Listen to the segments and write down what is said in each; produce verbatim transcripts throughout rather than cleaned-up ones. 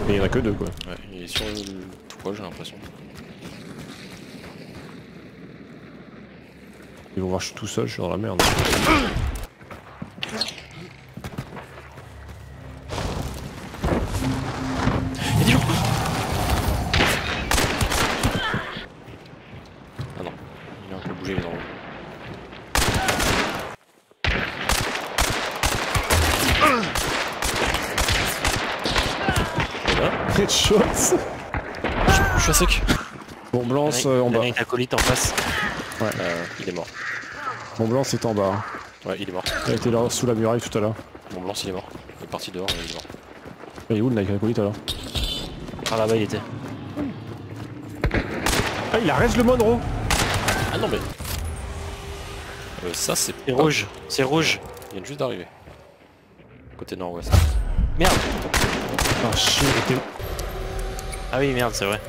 Mais il y en a que deux quoi. Ouais, il est sur le toit, j'ai l'impression. Ils vont voir je suis tout seul, je suis dans la merde. Y'a des gens. Ah non, il a un peu bougé les endroits. Headshot. Je suis à sec. Bon blanc euh, en bas. Avec acolyte en face. Ouais. Euh, il est mort. Bon blanc c'est en bas. Hein. Ouais, il est mort. Il était là sous la muraille tout à l'heure. Bon blanc, il est mort. Il est parti dehors, mais il est mort. Il est où le Nike acolyte alors? Ah là-bas il était. Ah il arrête le Monroe. Ah non mais... Euh, ça c'est... C'est rouge, c'est rouge. Il vient juste d'arriver. Côté nord-ouest. Merde. Ah shit. Ah oui merde c'est vrai.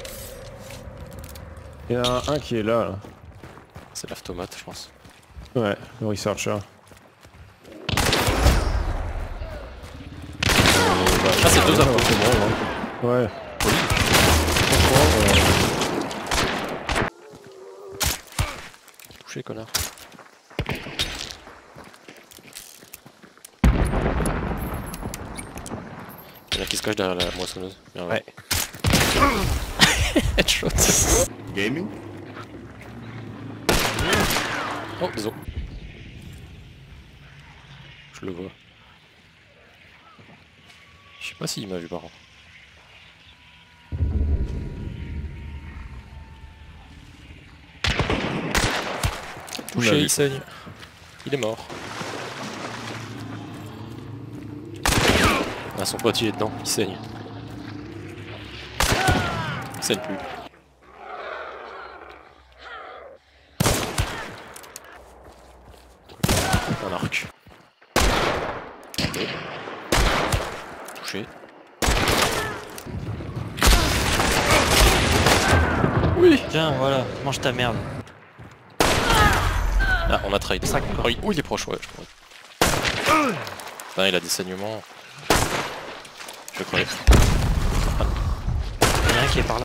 Il y en a un qui est là. là. C'est l'automate je pense. Ouais, le researcher. Ah c'est deux infos. C'est bon, ouais. Ouais. Touché connard. Il y en a qui se cache derrière la moissonneuse. Bien, ouais. Headshot. Gaming? Oh, désolé. Je le vois. Je sais pas s'il m'a vu par contre. Touché, il saigne. Il est mort. Ah, son pote il est dedans, il saigne. Il saigne plus. Un arc. Okay. Touché. Oui. Tiens voilà, mange ta merde. Ah, on a trade. Oh, il... oh, il est proche, ouais, je crois. Putain, il a des saignements. Je vais crever. Il y en a un qui est par là.